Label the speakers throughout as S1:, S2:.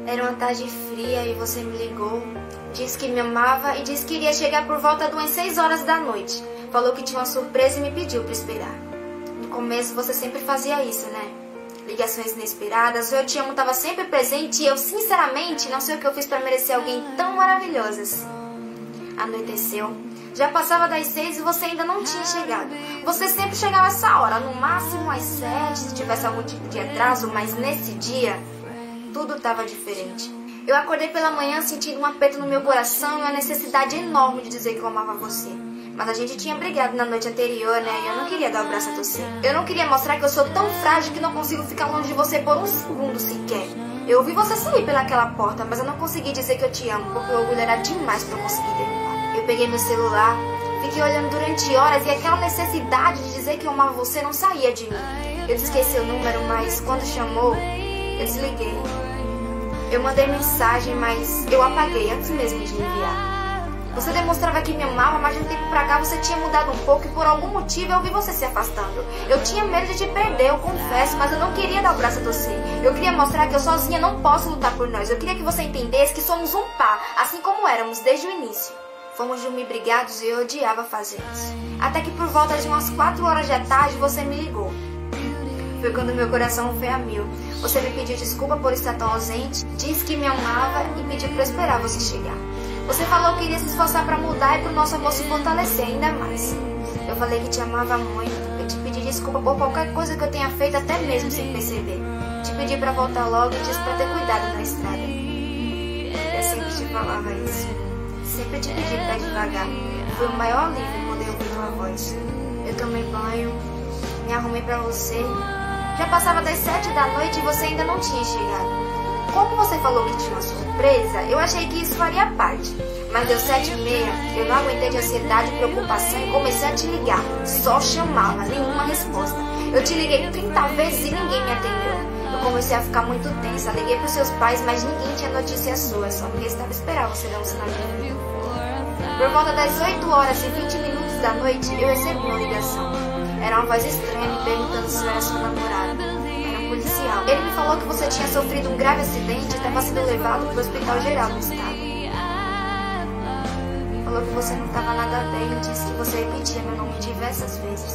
S1: Era uma tarde fria e você me ligou. Disse que me amava e disse que iria chegar por volta de umas 6 horas da noite. Falou que tinha uma surpresa e me pediu para esperar. No começo você sempre fazia isso, né? Ligações inesperadas, o eu te amo estava sempre presente e eu sinceramente não sei o que eu fiz para merecer alguém tão maravilhosa assim. Anoiteceu. Já passava das 6 e você ainda não tinha chegado. Você sempre chegava essa hora, no máximo às 7, se tivesse algum tipo de atraso, mas nesse dia, tudo estava diferente. Eu acordei pela manhã sentindo um aperto no meu coração e uma necessidade enorme de dizer que eu amava você. Mas a gente tinha brigado na noite anterior, né? E eu não queria dar o braço a torcer. Eu não queria mostrar que eu sou tão frágil que não consigo ficar longe de você por um segundo sequer. Eu ouvi você sair pelaquela porta, mas eu não consegui dizer que eu te amo, porque o orgulho era demais pra eu conseguir derrubar. Eu peguei meu celular, fiquei olhando durante horas e aquela necessidade de dizer que eu amava você não saía de mim. Eu esqueci seu número, mas quando chamou, eu desliguei. Eu mandei mensagem, mas eu apaguei antes mesmo de enviar. Você demonstrava que me amava, mas de um tempo pra cá você tinha mudado um pouco e por algum motivo eu vi você se afastando. Eu tinha medo de te perder, eu confesso, mas eu não queria dar o braço a torcer. Eu queria mostrar que eu sozinha não posso lutar por nós. Eu queria que você entendesse que somos um par, assim como éramos desde o início. Fomos dormir brigados e eu odiava fazer isso. Até que por volta de umas 4 horas da tarde você me ligou. Foi quando meu coração foi a mil. Você me pediu desculpa por estar tão ausente, disse que me amava e pediu para eu esperar você chegar. Você falou que iria se esforçar para mudar e para o nosso amor se fortalecer ainda mais. Eu falei que te amava muito. Eu te pedi desculpa por qualquer coisa que eu tenha feito, até mesmo sem perceber. Te pedi para voltar logo e disse para ter cuidado na estrada. Eu sempre te falava isso. Sempre te pedi para devagar. Foi o maior alívio poder ouvir tua voz. Eu tomei banho, me arrumei para você. Já passava das 7 da noite e você ainda não tinha chegado. Como você falou que tinha uma surpresa, eu achei que isso faria parte. Mas deu 7h30, eu não aguentei de ansiedade e preocupação e comecei a te ligar. Só chamava, nenhuma resposta. Eu te liguei 30 vezes e ninguém me atendeu. Eu comecei a ficar muito tensa, liguei pros seus pais, mas ninguém tinha notícia sua. Só me restava esperar você dar um sinal de vida. Por volta das 8 horas e 20 minutos da noite, eu recebi uma ligação. Era uma voz estranha me perguntando se eu era sua namorada. Policial. Ele me falou que você tinha sofrido um grave acidente e estava sendo levado para o hospital geral do estado. Falou que você não estava nada bem e disse que você repetia meu nome diversas vezes.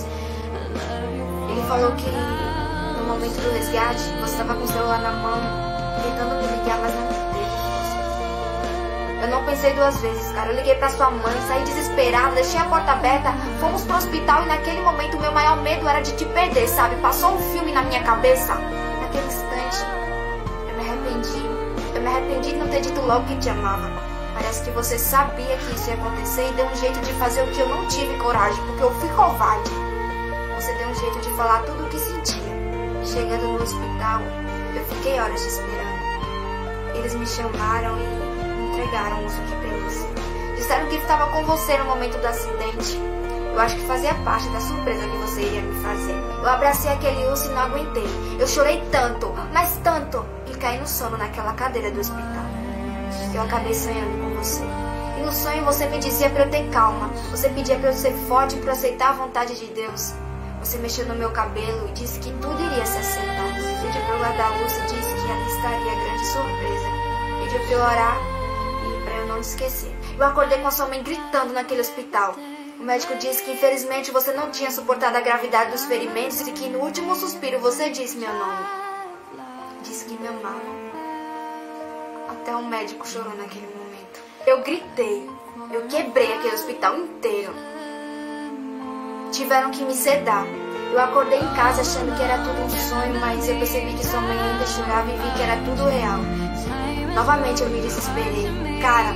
S1: Ele falou que no momento do resgate você estava com o celular na mão, tentando me ligar, mas não teve força. Eu não pensei 2 vezes, cara. Eu liguei para sua mãe, saí desesperada, deixei a porta aberta, fomos pro hospital e naquele momento o meu maior medo era de te perder, sabe? Passou um filme na minha cabeça. Naquele instante, eu me arrependi de não ter dito logo que te amava. Parece que você sabia que isso ia acontecer e deu um jeito de fazer o que eu não tive coragem, porque eu fui covarde. Você deu um jeito de falar tudo o que sentia. Chegando no hospital, eu fiquei horas te esperando. Eles me chamaram e entregaram o urso de pelúcia. Disseram que estava com você no momento do acidente. Eu acho que fazia parte da surpresa que você iria me fazer. Eu abracei aquele urso e não aguentei. Eu chorei tanto, mas tanto, que caí no sono naquela cadeira do hospital. Eu acabei sonhando com você. E no sonho você me dizia para eu ter calma. Você pedia para eu ser forte e para aceitar a vontade de Deus. Você mexeu no meu cabelo e disse que tudo iria se acertar. Pediu para eu guardar o urso e disse que ali estaria a grande surpresa. Pediu para eu orar e para eu não esquecer. Eu acordei com a sua mãe gritando naquele hospital. O médico disse que infelizmente você não tinha suportado a gravidade dos ferimentos e que no último suspiro você disse meu nome. Disse que me amava. Até o médico chorou naquele momento. Eu gritei. Eu quebrei aquele hospital inteiro. Tiveram que me sedar. Eu acordei em casa achando que era tudo um sonho, mas eu percebi que sua mãe ainda chorava e vi que era tudo real. Novamente eu me desesperei. Cara,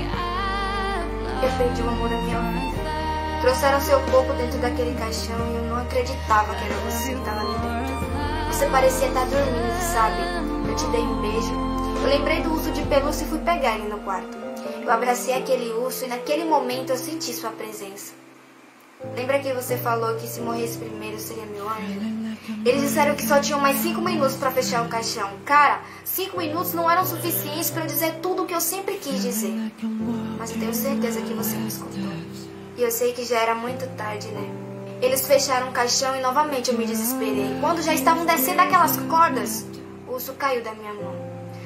S1: eu perdi o amor da minha vida. Trouxeram seu corpo dentro daquele caixão e eu não acreditava que era você que estava ali dentro. Você parecia estar dormindo, sabe? Eu te dei um beijo. Eu lembrei do urso de pelúcia e fui pegar ele no quarto. Eu abracei aquele urso e naquele momento eu senti sua presença. Lembra que você falou que se morresse primeiro seria meu anjo? Eles disseram que só tinham mais 5 minutos para fechar o caixão. Cara, 5 minutos não eram suficientes para eu dizer tudo o que eu sempre quis dizer. Mas eu tenho certeza que você me escutou. E eu sei que já era muito tarde, né? Eles fecharam o caixão e novamente eu me desesperei. Quando já estavam descendo aquelas cordas, o urso caiu da minha mão.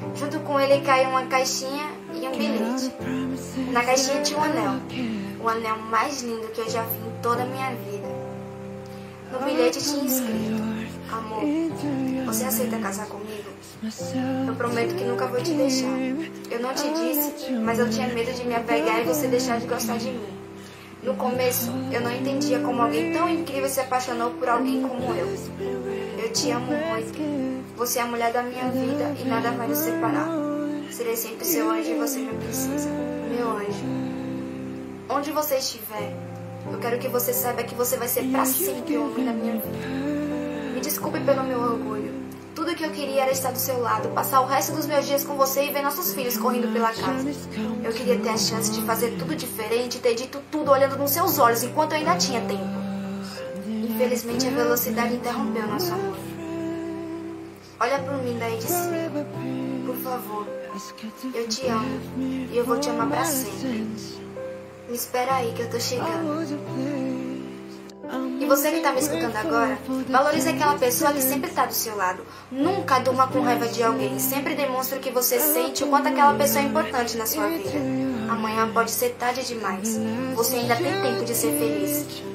S1: Junto com ele caiu uma caixinha e um bilhete. Na caixinha tinha um anel. O anel mais lindo que eu já vi em toda a minha vida. No bilhete tinha escrito: amor, você aceita casar comigo? Eu prometo que nunca vou te deixar. Eu não te disse, mas eu tinha medo de me apegar e você deixar de gostar de mim. No começo, eu não entendia como alguém tão incrível se apaixonou por alguém como eu. Eu te amo muito. Você é a mulher da minha vida e nada vai nos separar. Serei sempre seu anjo e você minha princesa. Meu anjo. Onde você estiver, eu quero que você saiba que você vai ser pra sempre o homem da minha vida. Me desculpe pelo meu orgulho. Tudo que eu queria era estar do seu lado, passar o resto dos meus dias com você e ver nossos filhos correndo pela casa. Eu queria ter a chance de fazer tudo diferente e ter dito tudo olhando nos seus olhos enquanto eu ainda tinha tempo. Infelizmente, a velocidade interrompeu nosso amor. Olha por mim daí de cima. Por favor. Eu te amo e eu vou te amar pra sempre. Me espera aí que eu tô chegando. E você que tá me escutando agora, valorize aquela pessoa que sempre tá do seu lado. Nunca durma com raiva de alguém. Sempre demonstre o que você sente, o quanto aquela pessoa é importante na sua vida. Amanhã pode ser tarde demais. Você ainda tem tempo de ser feliz.